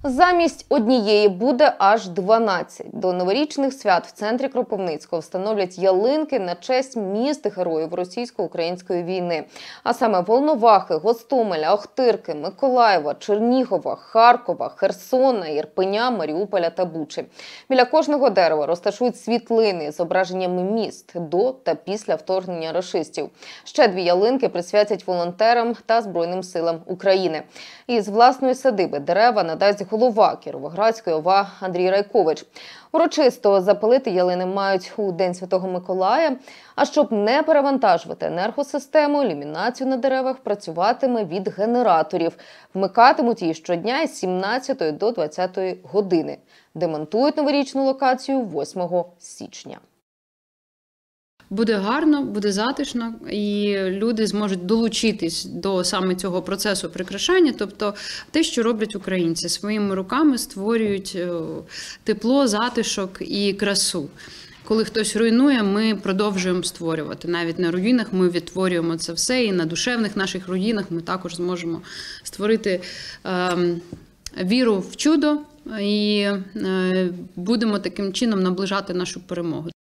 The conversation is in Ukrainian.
Замість однієї буде аж 12. До новорічних свят в центрі Кропивницького встановлять ялинки на честь міст-героїв російсько-української війни. А саме Волновахи, Гостомеля, Охтирки, Миколаєва, Чернігова, Харкова, Херсона, Ірпеня, Маріуполя та Бучі. Біля кожного дерева розташують світлини з зображеннями міст до та після вторгнення рашистів. Ще 2 ялинки присвятять волонтерам та Збройним силам України. Із власної садиби дерева надасть голова Кіровоградської ОВА Андрій Райкович. Урочисто запалити ялини мають у День Святого Миколая. А щоб не перевантажувати енергосистему, ілюмінацію на деревах працюватиме від генераторів. Вмикатимуть її щодня із 17 до 20 години. Демонтують новорічну локацію 8 січня. Буде гарно, буде затишно, і люди зможуть долучитись до саме цього процесу прикрашання, тобто те, що роблять українці. Своїми руками створюють тепло, затишок і красу. Коли хтось руйнує, ми продовжуємо створювати. Навіть на руїнах ми відтворюємо це все, і на душевних наших руїнах ми також зможемо створити віру в чудо і будемо таким чином наближати нашу перемогу.